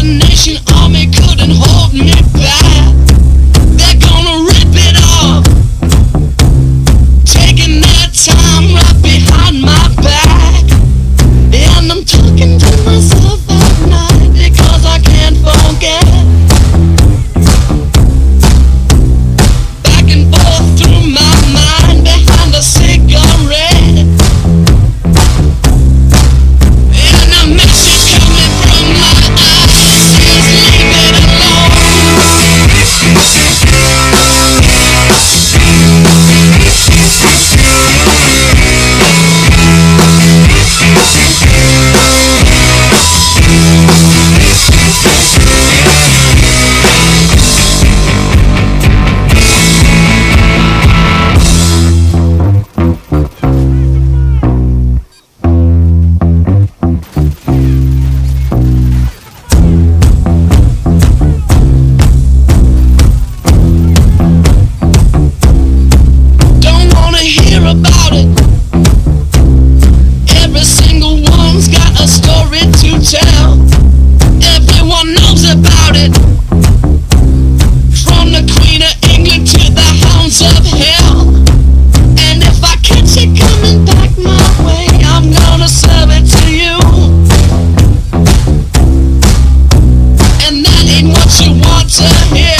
Nation Army couldn't hold me back. They're gonna rip it off, taking their time right behind my back. And I'm talking to myself at night because I can't forget. Back and forth through my mind behind a cigarette. And the message coming from my eyes is leave it alone. Don't wanna hear about it. Every single one's got a story to tell. Everyone knows about it, from the Queen of England to the hounds of hell. And if I catch it coming back my way, I'm gonna serve it to you. And that ain't what you want to hear.